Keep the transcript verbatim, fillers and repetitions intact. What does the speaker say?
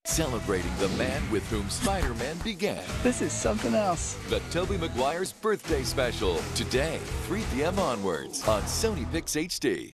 Celebrating the man with whom Spider-Man began. This is something else. The Tobey Maguire's Birthday Special. Today, three p m onwards on Sony Pix H D.